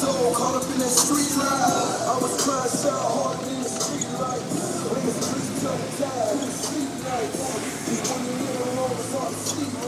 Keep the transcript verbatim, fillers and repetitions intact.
soul caught up in that street life. I was crying so hard in the street life. When the streets turned tide, in the street life. Just when you live alone, it's hard to sleep.